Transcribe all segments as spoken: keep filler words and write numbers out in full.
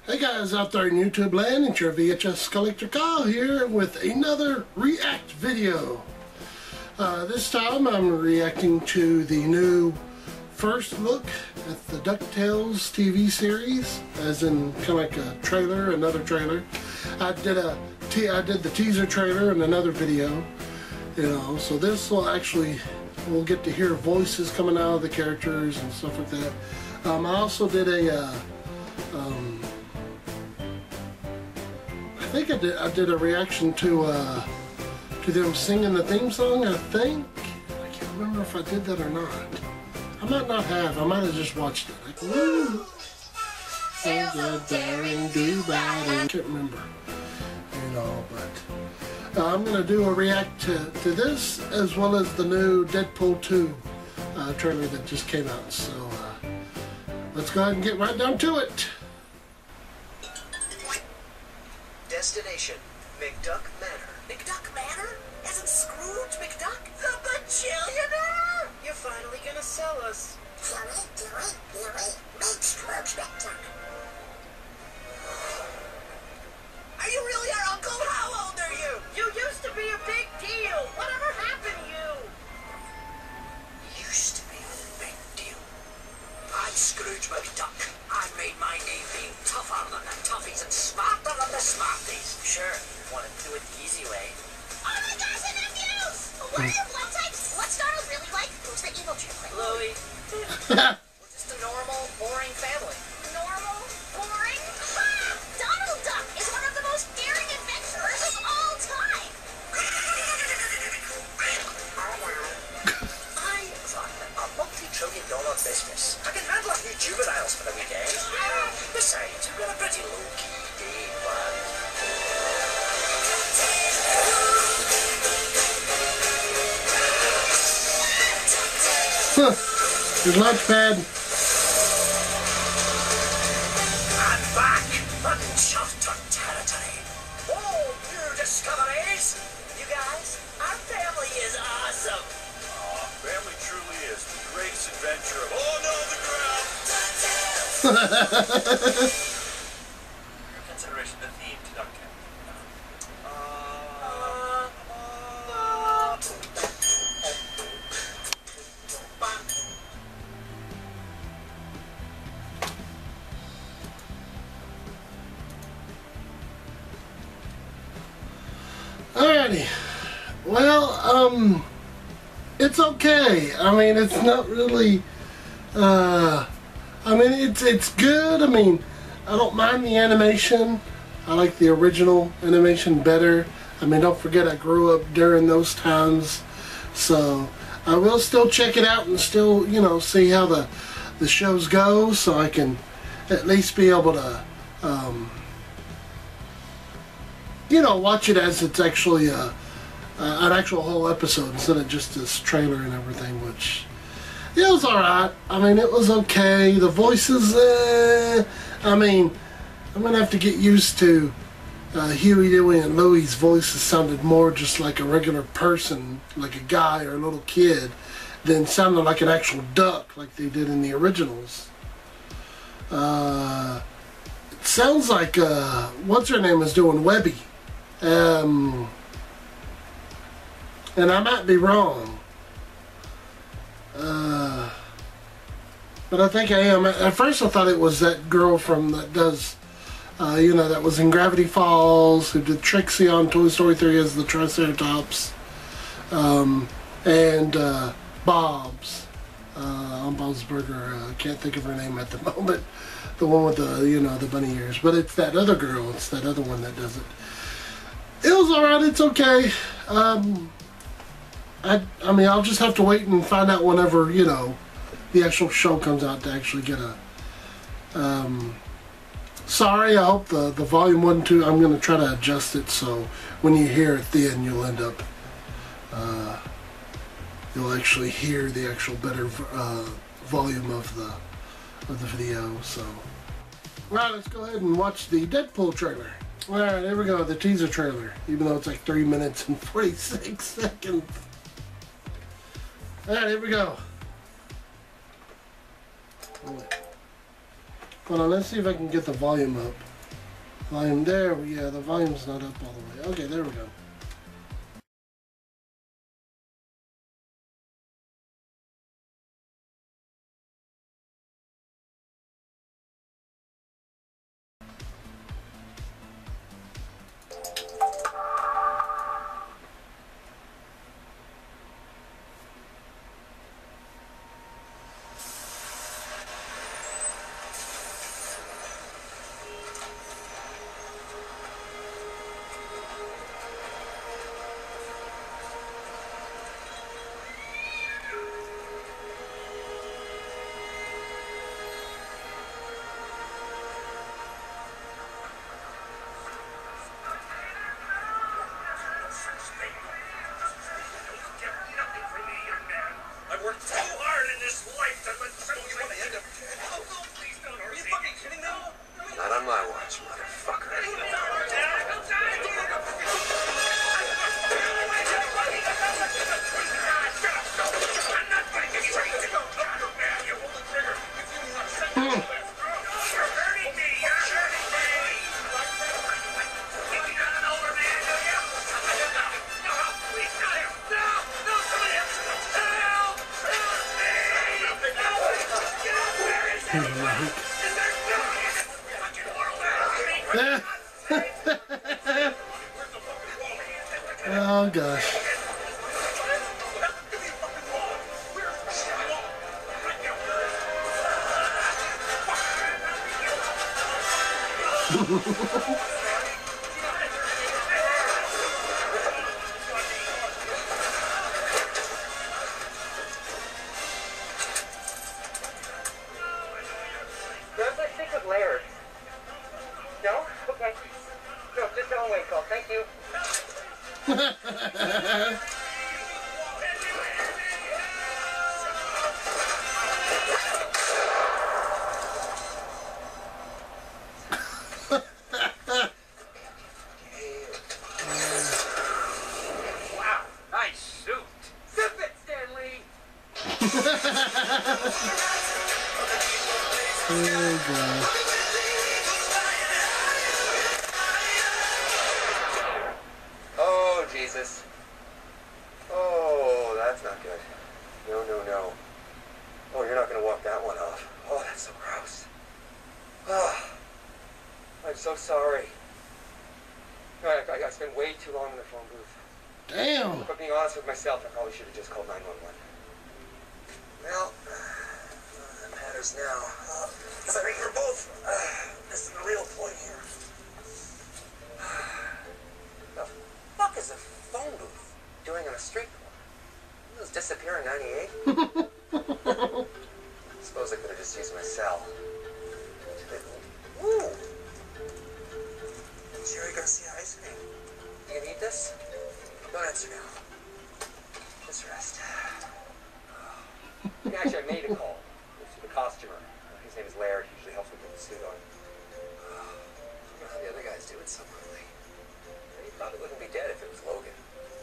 Hey guys out there in YouTube land, it's your V H S Collector Kyle here with another react video. Uh, this time I'm reacting to the new first look at the Ducktales T V series, as in kind of like a trailer, another trailer. I did a te I did the teaser trailer in another video, you know. So this will actually we'll get to hear voices coming out of the characters and stuff like that. Um, I also did a. Uh, um, I think I did. I did a reaction to uh, to them singing the theme song. I think I can't remember if I did that or not. I might not have. I might have just watched it. Like, woo! I can't remember. You know, but uh, I'm gonna do a react to to this as well as the new Deadpool two uh, trailer that just came out. So uh, let's go ahead and get right down to it. Destination, McDuck Manor. McDuck Manor? Isn't Scrooge McDuck the bajillionaire? You're finally gonna sell us. Huey, Dewey, Huey, make Scrooge McDuck. Are you really our uncle? How old are you? You used to be a big deal. Whatever happened to you? Used to be a big deal. I'm Scrooge McDuck. I made my name being tougher than the toughies and smarter than the smarties. Sure, you want to do it the easy way. Oh my gosh, and nephews! What are your blood types? What star is really like? Who's the evil triplet? Louie. We're just a normal, boring family. Normal? Boring? Ha! Donald Duck is one of the most daring adventurers of all time! I run a multi-trillion dollar business. I can handle a few juveniles for the weekend. Besides, we've got a pretty low-key day plan. Huh. Your lunch pad. I'm back. Uncharted territory. Oh, new discoveries. You guys, our family is awesome. Aw, family truly is the greatest adventure of all on the ground. Your consideration the theme to Ducktales. Uh, Alrighty. Well, um, it's okay. I mean, it's not really, uh, I mean, it's, it's good. I mean, I don't mind the animation. I like the original animation better. I mean, don't forget I grew up during those times. So, I will still check it out and still, you know, see how the, the shows go, so I can at least be able to, um, you know, watch it as it's actually a, uh, an actual whole episode instead of just this trailer and everything, which it was alright. I mean, it was okay. The voices, uh, I mean, I'm going to have to get used to uh, Huey, Dewey, and Louie's voices sounded more just like a regular person, like a guy or a little kid, than sounding like an actual duck like they did in the originals. Uh, it sounds like, uh, what's her name is doing Webby. Um, and I might be wrong, uh, but I think I am. At first I thought it was that girl from that does, uh, you know, that was in Gravity Falls, who did Trixie on Toy Story three as the Triceratops, um, and uh, Bob's, uh, on Bob's Burger. I uh, can't think of her name at the moment, the one with the, you know, the bunny ears, but it's that other girl, it's that other one that does it. It was alright, it's okay. Um, I, I mean, I'll just have to wait and find out whenever, you know, the actual show comes out to actually get a... Um, sorry, I hope the, the volume wasn't too... I'm going to try to adjust it so when you hear it then you'll end up... Uh, you'll actually hear the actual better uh, volume of the, of the video, so... Alright, let's go ahead and watch the Deadpool trailer. Alright, there we go, the teaser trailer, even though it's like three minutes and forty-six seconds. Alright, here we go. Hold on, let's see if I can get the volume up. Volume there. Yeah, the volume's not up all the way. Okay, there we go. Not on my watch, motherfucker. Oh gosh. Grab that stick with layers. No? Okay. No, just don't wait, call. Thank you. Wow, nice suit. Zip it, Stanley. Oh gosh. Oh, Jesus. Oh, that's not good. No, no, no. Oh, you're not going to walk that one off. Oh, that's so gross. Oh, I'm so sorry. I, I, I spent way too long in the phone booth. Damn. But being honest with myself, I probably should have just called nine one one. Well, uh, that matters now. Because I think we're both uh, missing the real point here. The fuck is a phone booth doing on a street corner? It was disappearing ninety-eight. Suppose I could have just used my cell. Ooh! Jerry Garcia ice cream. You gonna eat this? Don't answer now. Just rest. Actually, I made a call. It's to the costumer. His name is Laird. He usually helps me put the suit on. I don't know how the other guys do it so quickly. He probably wouldn't be dead if it was Logan.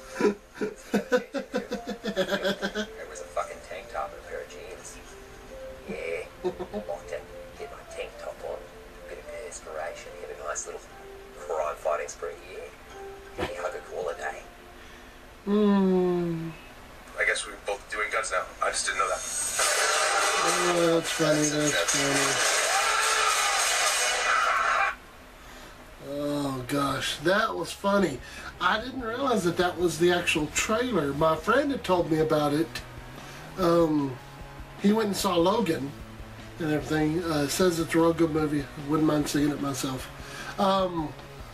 There was a fucking tank top and a pair of jeans. Yeah, like to get my tank top on, bit of perspiration, get a nice little crime-fighting spree. Yeah, get me a hug a call a day. Hmm. I guess we're both doing guns now. I just didn't know that. Oh, that's funny. That's funny. Oh gosh, that was funny. I didn't realize that that was the actual trailer. My friend had told me about it. Um, he went and saw Logan and everything. Uh, says it's a real good movie. I wouldn't mind seeing it myself. Um,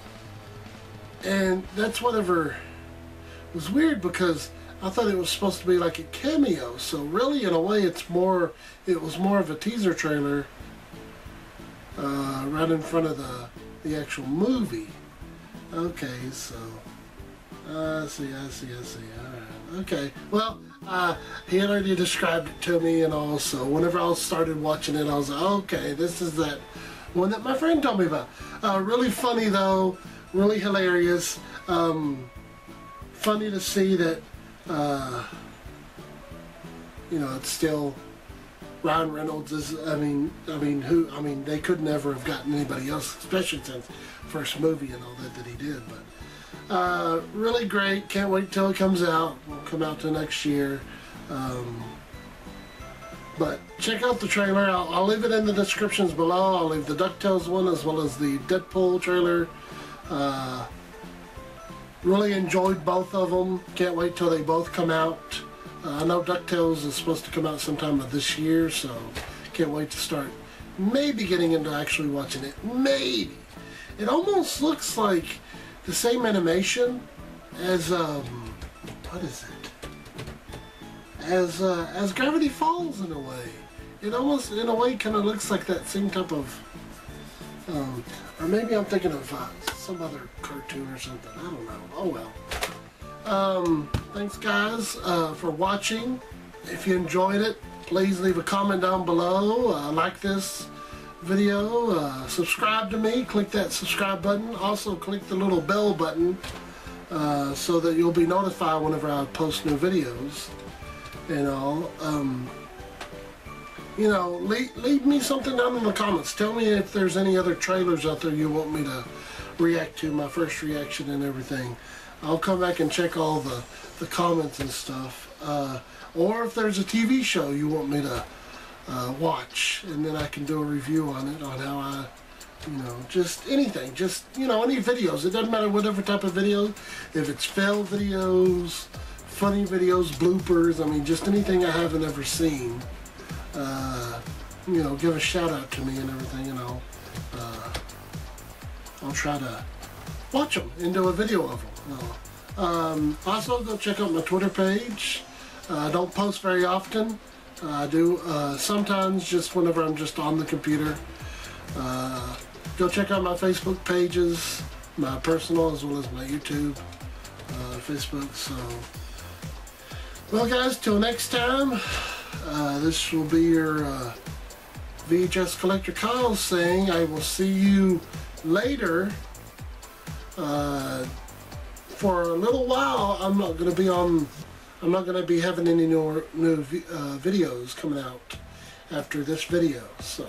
and that's whatever. It was weird because I thought it was supposed to be like a cameo. So really, in a way, it's more. It was more of a teaser trailer. Uh, right in front of the the actual movie. Okay, so uh, I see, I see, I see. All right, okay. Well, uh, he had already described it to me, and all. So whenever I started watching it, I was like, okay, this is that one that my friend told me about. Uh, really funny though, really hilarious. Um, funny to see that. Uh, you know, it's still Ryan Reynolds is, I mean, I mean, who, I mean, they could never have gotten anybody else, especially since first movie and all that that he did. But uh, really great. Can't wait till it comes out. Will come out to next year. Um, but check out the trailer. I'll, I'll leave it in the descriptions below. I'll leave the DuckTales one as well as the Deadpool trailer. Uh, really enjoyed both of them. Can't wait till they both come out. Uh, I know DuckTales is supposed to come out sometime of this year, so can't wait to start maybe getting into actually watching it. Maybe. It almost looks like the same animation as, um, what is it? As, uh, as Gravity Falls in a way. It almost, in a way, kind of looks like that same type of, um, or maybe I'm thinking of uh, some other cartoon or something. I don't know. Oh well. Um, thanks guys uh, for watching. If you enjoyed it, please leave a comment down below. Uh, like this video. Uh, subscribe to me. Click that subscribe button. Also click the little bell button uh, so that you'll be notified whenever I post new videos and all. Um, you know, leave, leave me something down in the comments. Tell me if there's any other trailers out there you want me to react to, my first reaction and everything. I'll come back and check all the, the comments and stuff. Uh, or if there's a T V show you want me to uh, watch, and then I can do a review on it, on how I, you know, just anything. Just, you know, any videos. It doesn't matter whatever type of video. If it's fail videos, funny videos, bloopers, I mean, just anything I haven't ever seen. Uh, you know, give a shout out to me and everything, and I'll, uh, I'll try to watch them and do a video of them. Um, also, go check out my Twitter page. Uh, I don't post very often. Uh, I do uh, sometimes just whenever I'm just on the computer. Uh, go check out my Facebook pages, my personal as well as my YouTube, uh, Facebook. So, well guys, till next time, uh, this will be your uh, V H S Collector Kyle saying I will see you later. Uh, for a little while, I'm not going to be on, I'm not going to be having any new, new uh, videos coming out after this video, so,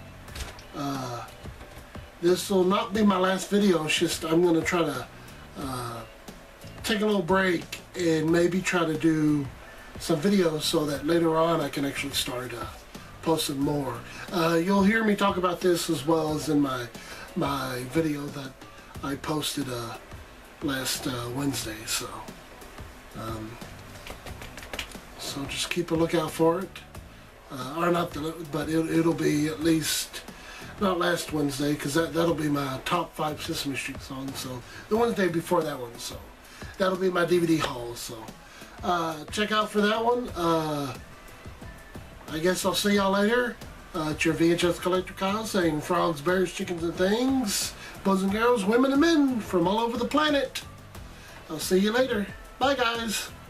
uh, this will not be my last video. It's just, I'm going to try to, uh, take a little break and maybe try to do some videos so that later on I can actually start, uh, posting more. Uh, you'll hear me talk about this as well as in my, my video that I posted, uh, last uh, Wednesday, so um, so just keep a lookout for it, uh, or not the, but it, it'll be at least not last Wednesday, because that, that'll be my top five Sesame Street songs, so the Wednesday before that one, so that'll be my D V D haul, so uh, check out for that one. uh, I guess I'll see y'all later. Uh, it's your V H S Collector Kyle saying frogs, bears, chickens, and things, boys and girls, women and men from all over the planet. I'll see you later. Bye, guys.